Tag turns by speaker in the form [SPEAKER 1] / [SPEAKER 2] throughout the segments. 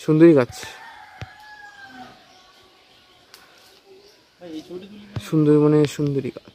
[SPEAKER 1] সুন্দরী গাছ, সুন্দরবনের সুন্দরী গাছ।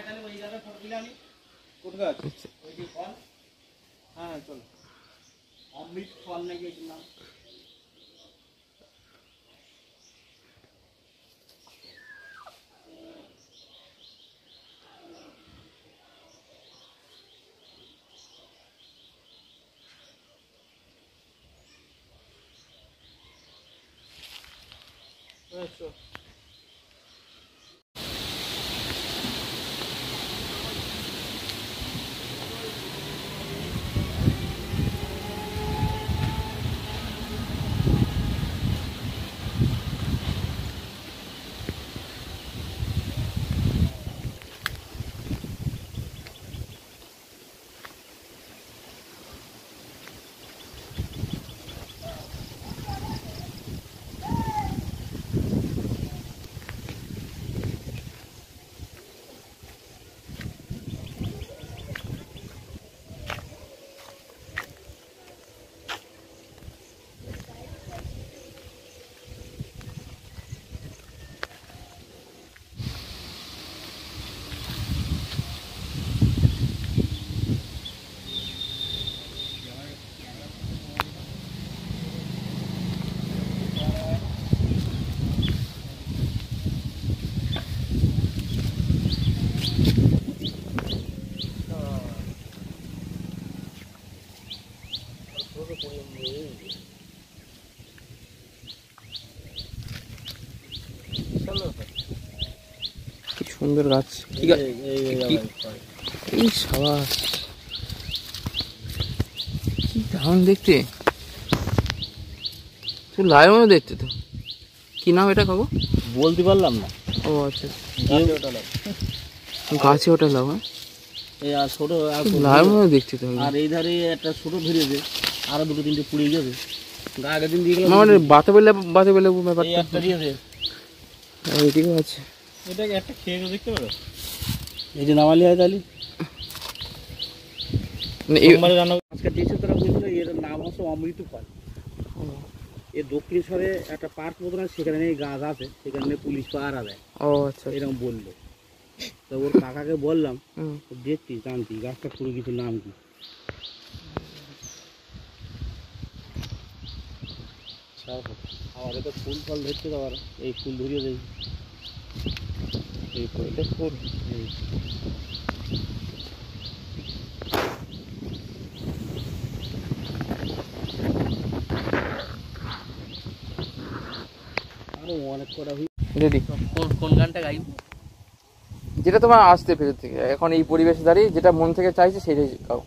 [SPEAKER 1] কি সুন্দর গাছ, কি সাবাস, কি দারুণ দেখতে, লাইও দেখতে। তো কি নাম এটা কাকু?
[SPEAKER 2] বলতে পারলাম না।
[SPEAKER 1] ও আচ্ছা, গাছে ওটা লাভ। হ্যাঁ,
[SPEAKER 2] এই আর ছোট
[SPEAKER 1] লাইও দেখতে তো।
[SPEAKER 2] আর এই ধারে একটা ছোট ধরেছে, আরো দুটো তিনটে পুড়ে যাবে। আগের দিন দিয়ে গেলাম
[SPEAKER 1] মানে বাতে বলে ব্যাপারটা
[SPEAKER 2] একটা দিয়েছে।
[SPEAKER 1] এইদিকেও আছে,
[SPEAKER 2] এটাকে একটা খেয়ে দেখতে পারো। এই যে নামালি হয় তাহলে রান্না আজকে দিয়েছে, তারা বলছিল এর নাম হচ্ছে অমৃত পাল। এর দক্ষিণেশ্বরে একটা পার্ক মতন আছে, সেখানে গাছ আছে, সেখানে পুলিশ পাহারা দেয়।
[SPEAKER 1] ও আচ্ছা,
[SPEAKER 2] এরকম বললো। তো ওর কাকাকে বললাম, দেখছি জানতি গাছটা পুরো কিছু নাম কি। আমাদের তো ফুল ফল ধরতে পারো, এই ফুল ধরিয়ে দেখি। এই ফুলটা ফুল আরো অনেক কটা। কোন গানটা গাইব?
[SPEAKER 1] যেটা তোমার আসতে ভেতর থেকে, এখন এই পরিবেশে দাঁড়িয়ে যেটা মন থেকে চাইছে সেটাই গাও।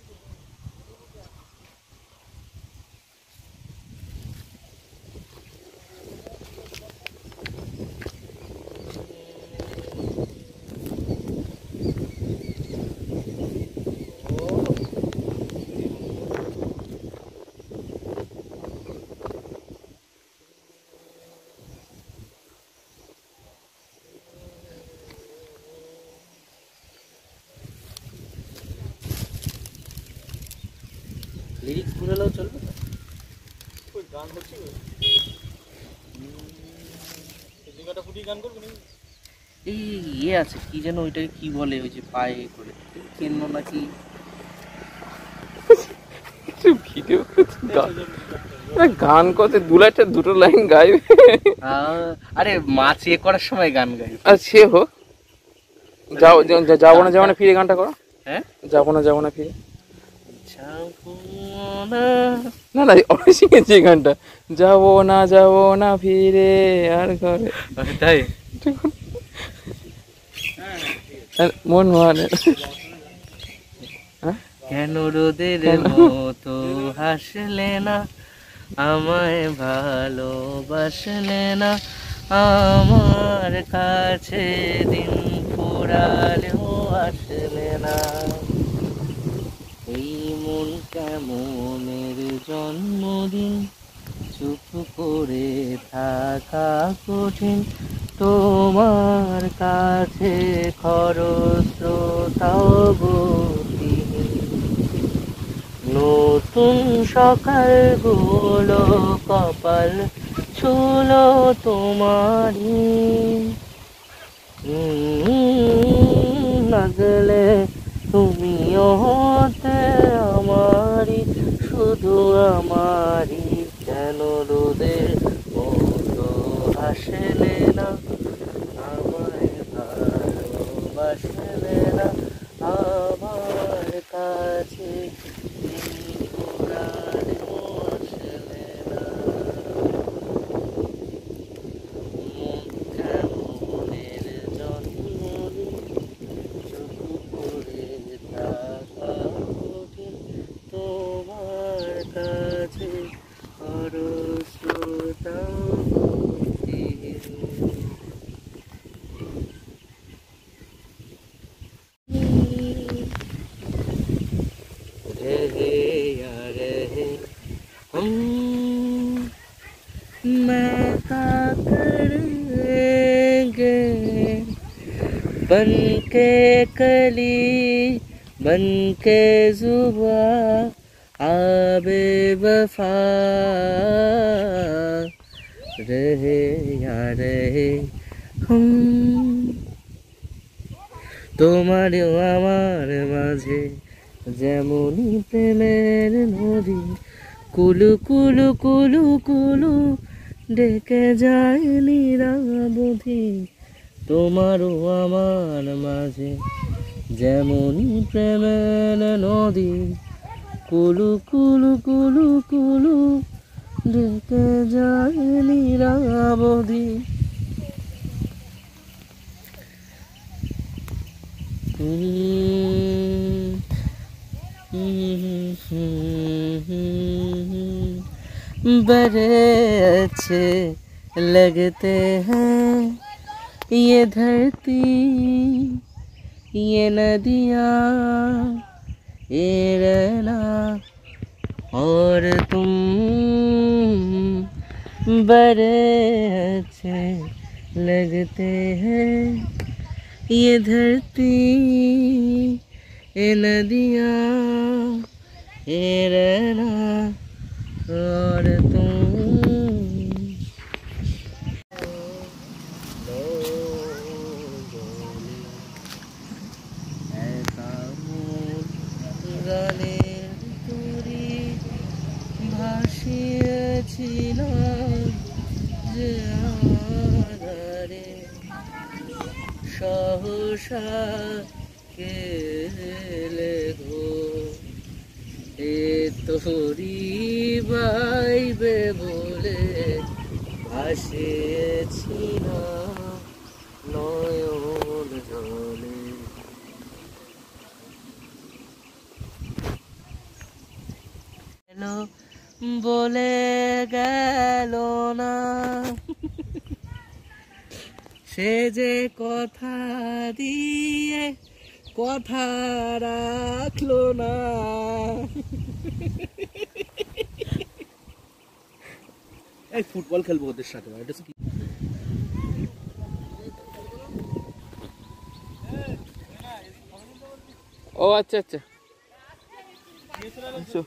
[SPEAKER 2] লিরিক্স ভুলেও চলবে তো? ওই গান হচ্ছে গান করবো নাকি? এই ইয়ে আছে কি যেন, ওইটাকে কি বলে, ওই যে পায়ে করে কেন নাকি
[SPEAKER 1] ভিডিও গান করতে দুটো লাইন গাইবে।
[SPEAKER 2] আরে মাছ ইয়ে করার সময় গান গাই।
[SPEAKER 1] আর সে হোক, যাবো না ফিরে গানটা করো।
[SPEAKER 2] হ্যাঁ,
[SPEAKER 1] যাবো না ফিরে।
[SPEAKER 2] না
[SPEAKER 1] না অনেক শিখেছি এই গানটা, যাবো না ফিরে আর ঘরে,
[SPEAKER 2] তাই
[SPEAKER 1] মন মানে
[SPEAKER 2] কেন রোদের মতো হাসলে না, আমায় ভালোবাসলে না, আমার কাছে দিন ফুরালেও আসলে না, এই মন কেমনের জন্মদিন, চুপ করে থাকা কঠিন, তোমার কাছে খরস্রোতাও গতি,
[SPEAKER 3] নতুন সকালগুলো কপাল ছুলো তোমারই, নাগলে তুমিও হতে আমারই, শুধু আমারই। কেন রোদের মতো হাসলে না, আমায় ভালোবাসলে না, আমার কাছে ঘোরালেও আসলে না। মনের জন্মদিন চুপ করে থাকা কঠিন, তোমার কাছে অরসতা रहे या रहे हम, मैं क्या करेंगे बन के कली, बन के जुबा, आबे वफा। रहे या रहे हम, তোমারও আমার মাঝে যেমনই প্রেমের নদী, কুলু কুলু কুলু কুলু ডেকে যায় নিরাবধি। তোমারও আমার মাঝে যেমনই প্রেমের নদী, কুলু কুলু কুলু কুলু ডেকে যায় নিরাবধি। बड़े अच्छे लगते हैं ये धरती, ये नदियाँ, ये रहना और तुम। बड़े अच्छे लगते हैं ये धरती, ये नदियाँ, ये रहना और तुम। ऐसा मोर গানের তুরি ভাসিয়েছিল যে আধারে, সহসা কেলে গো এ তোরি বাইবে বলে ভাসিয়েছিল নয়ন জলে। এলো বলে গেল না, সে যে কথা দিয়ে কথা রাখলো না।
[SPEAKER 2] এই ফুটবল খেলবো ওদের সাথে, এটা কি?
[SPEAKER 1] ও আচ্ছা আচ্ছা, আচ্ছা।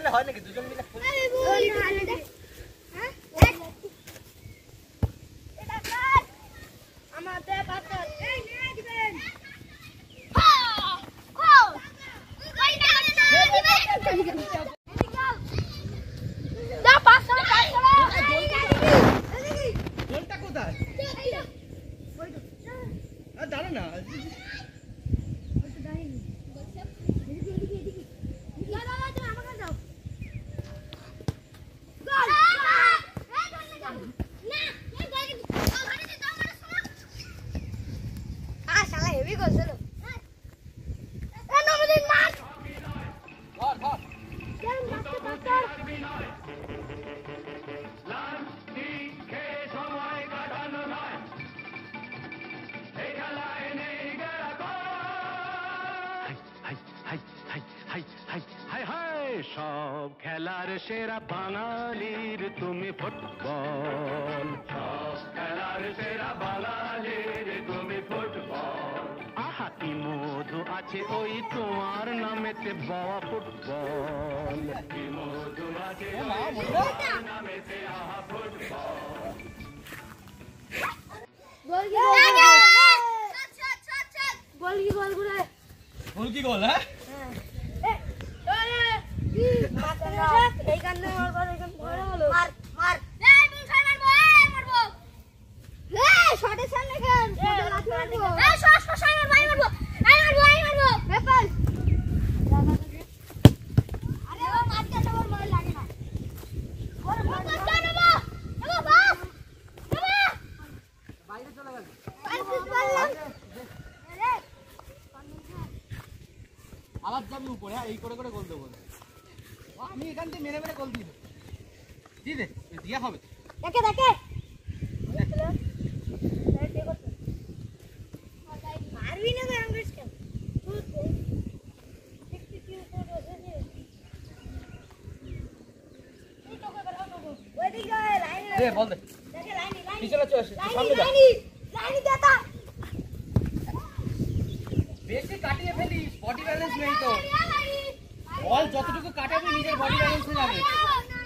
[SPEAKER 3] খেলে হয় নাকি দুজন মিলে? কোনটা কোথায়? দাঁড়া না।
[SPEAKER 4] সব খেলার সেরা বাঙালির তুমি ফুটবল, সব খেলার সেরা বাঙালির তুমি ফুটবল। আহা কি মধু আছে ওই তোমার নামেতে বাবা ফুটবল, কি মধু আছে ওই তোমার নামেতে আহা ফুটবল।
[SPEAKER 3] গোল কি গোল? হ্যাঁ আবার যাবি উপরে। হ্যাঁ এই করে করে গোল দেবো আমি এখান থেকে মেরে মেরে গোল দিই দিদে দিয়া হবে।
[SPEAKER 5] দেখে দেখে মারবি না আঙ্গুস কেন
[SPEAKER 3] দে বল দে
[SPEAKER 5] দেখে লাইনি
[SPEAKER 3] পিছনে চলে আসে সামনে যা।
[SPEAKER 5] লাইনি দাদা
[SPEAKER 3] বেশি কাটিয়ে ফেলিস বডি ব্যালেন্স নেই তো। বল যতটুকু কাটাবি নিজের বডি ব্যালেন্স হয়ে যাবে।